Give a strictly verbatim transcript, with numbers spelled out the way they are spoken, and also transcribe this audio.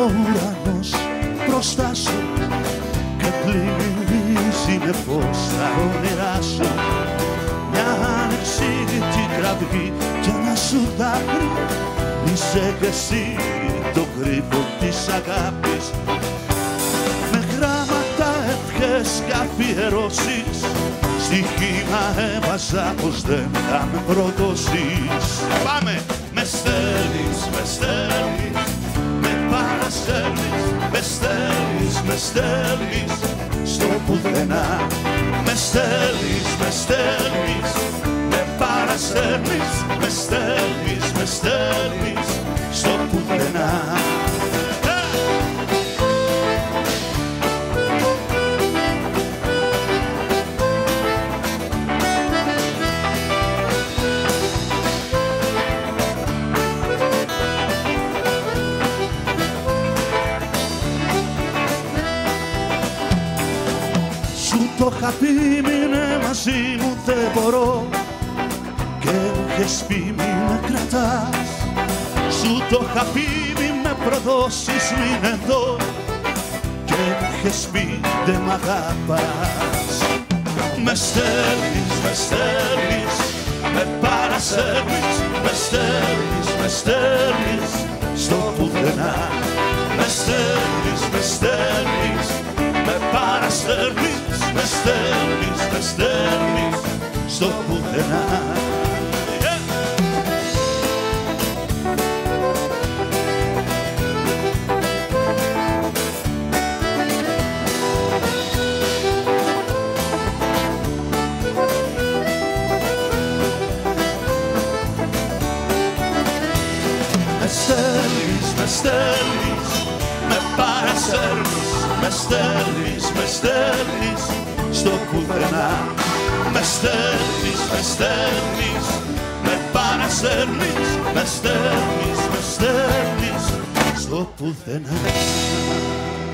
ουρανός μπροστά σου και πλημμυρίζει με φως τα όνειρά σου. Μια ανεξήγητη κραυγή κι ένα σου δάκρυ, είσαι κι εσύ το κρύβο της αγάπης. Με γράμματα, ευχές και αφιερώσεις στοίχημα έβαζα πως δεν θα με προδώσεις. Πάμε! Με στέλνεις, με στέλνεις, με παραστέλνεις, με στέλνεις, με στέλνεις στο πουθενά. Με στέλνεις, με στέλνεις, με παραστέλνεις, με στέλνεις, με στέλνεις στο πουθενά. Το είχα πει μείνε μαζί μου δεν μπορώ και μου είχες πει μη με κρατάς. Σου το είχα πει μη με προδώσεις μην εδώ και μου είχες πει δεν μ' αγαπάς. Με στέλνεις, με στέλνεις, με παρασέρνεις, με στέλνεις, με στέλνεις στο πουθενά. Με στέλνεις, με στέλνεις, με παραστέλνεις, με στέλνεις, με στέλνεις στο πουθενά. Με στέλνεις, με στέλνεις, με παραστέλνεις, με στέλνεις, με στέλνεις στο πουθενά. Με στέλνεις, με στέλνεις, με παραστέλνεις, με στέλνεις, με στέλνεις στο πουθενά.